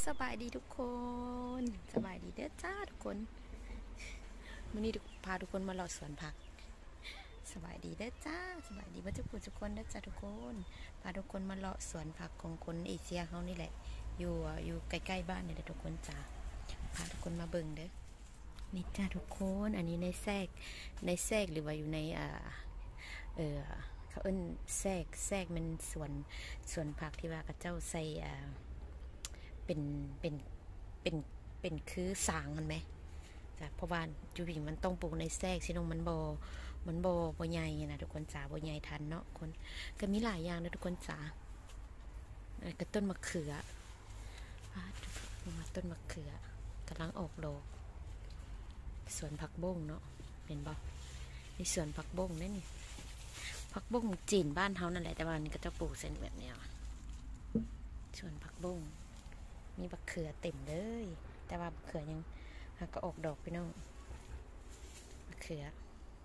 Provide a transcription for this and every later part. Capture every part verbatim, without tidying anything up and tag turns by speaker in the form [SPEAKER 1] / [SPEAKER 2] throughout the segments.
[SPEAKER 1] สบายดีทุกคนสบายดีเด้อจ้าทุกคนวันนี้พาทุกคนมาเลาะสวนผักสบายดีเด้อจ้าสบายดีมาทุกคนทุกคนเด้อจ้าทุกคนพาทุกคนมาเลาะสวนผักของคนเอเชียเขานี่แหละอยู่อยู่ใกล้ๆบ้านนี่แหละทุกคนจ้าพาทุกคนมาเบิ่งเด้อนี่จ้าทุกคนอันนี้ในแทรกในแทรกหรือว่าอยู่ในอ่าเออเขาเอิ้นแทรกแทรกมันสวนสวนผักที่ว่าเขาเจ้าใส่อ่าเป็นเป็นเป็นเป็นคือสางมันไหมจ้ะเพราะว่าจูบิงมันต้องปลูกในแทรกสินงมันโบมันโบโบใหญ่นะทุกคนจ๋าโบใหญ่ทันเนาะคนก็มีหลายอย่างนะทุกคนจ๋าก็ต้นมะเขือมาต้นมะเขือกำลังออกดอกสวนผักบ้งเนาะเห็นบ่ในสวนผักบ้งนี่นี่ผักบ้งจีนบ้านเฮานั่นแหละแต่ว่านี่ก็จะปลูกเส้นแบบนี้สวนผักบ้งมีบักเขือเต็มเลยแต่ว่าบักเขือยังก็ออกดอกพี่น้องบักเขือ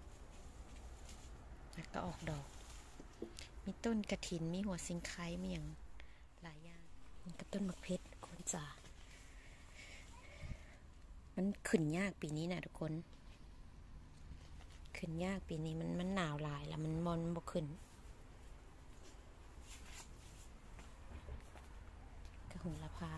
[SPEAKER 1] ก็ออกดอกมีต้นกระถินมีหัวซิงไคมีอย่างหลายอย่างมันก็ต้นมะเพชรคนจ่ามันขึ้นยากปีนี้นะทุกคนขึ้นยากปีนี้มันมันหนาวหลายแล้วมันมอนบ่ขึ้นกระหุ่นละพา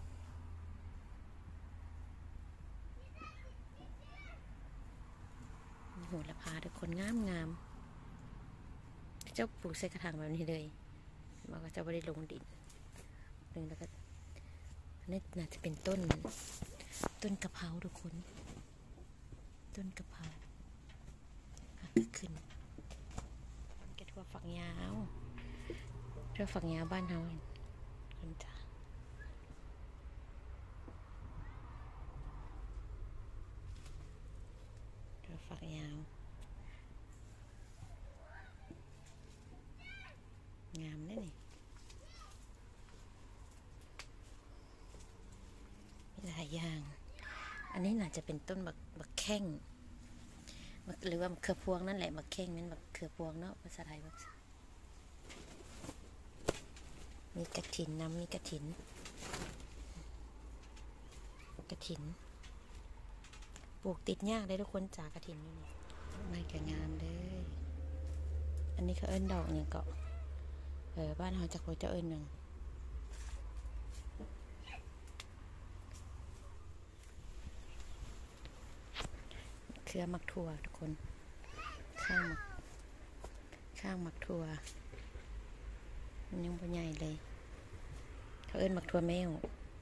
[SPEAKER 1] โหระพาทุกคนงามงามเจ้าปลูกใส่กระถางแบบนี้เลยมันก็จะไม่ได้ลงดินหนึ่งแล้วก็นี่น่าจะเป็นต้นต้นกะเพราทุกคนต้นกะเพราขึ้นกระทั่วฝักยาวทั่วฝักยาวบ้านเราคนจ้าทั่วฝักยาวงามได้นี่มีหลายอย่างอันนี้น่าจะเป็นต้นบักบักแข้งหรือว่าบักเขือพวงนั่นแหละบักแข้งมันบักเขือพวงเนาะภาษาไทยแบบมีกระถินน้ำมีกระถินกระถินปลูกติดยากได้ทุกคนจากกระถินนี่ไม่กระงามเลยอันนี้เขาเอิ้นดอกเนี่ยเกาะเออบ้านเราจะโคจะเอิ้นหนึ่งเครือหมักถั่วทุกคนข้างหมักข้างหมักถั่วมันยังบ่ใหญ่เลยเขาเอิ้นหมักถั่วแมว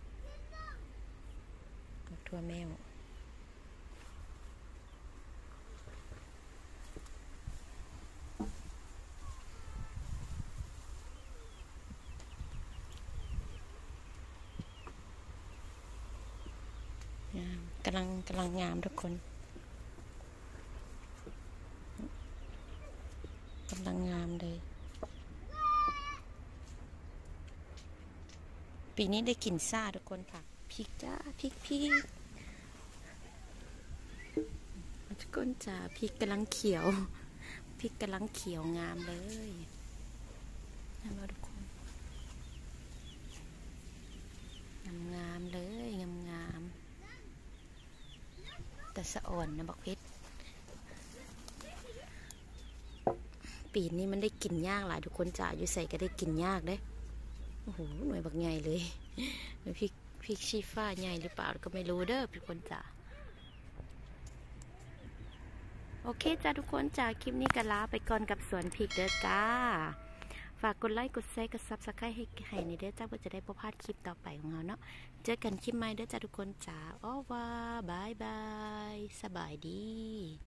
[SPEAKER 1] หมักถั่วแมวกำลังกำลังงามทุกคนกำลังงามเลยปีนี้ได้กลิ่นซ่าทุกคนค่ะพริกจ้าพริกพริกทุกคนจ้าพริกกำลังเขียวพริกกำลังเขียวงามเลยนะทุกคนงามงามเลยงามงามแต่สะอ่อนนะบอกเพชรปีนี้มันได้กินยากหลายทุกคนจ่าอยู่ใส่ก็ได้กินยากได้โอ้โหหน่วยบักใหญ่เลยพริกพริกชี้ฟ้าใหญ่หรือเปล่าก็ไม่รู้เด้อทุกคนจ่าโอเคจ้าทุกคนจ้าคลิปนี้ก็ลาไปก่อนกับสวนพริกเด้อจ้าฝากกดไลค์กดแชร์กดซับสไครต์ให้ให้ในเด้อจ้าเพื่อจะได้พบพลาดคลิปต่อไปของเราเนาะเจอกันคลิปใหม่เด้อจ้าทุกคนจ้าอ้อว่าบายบายสบายดี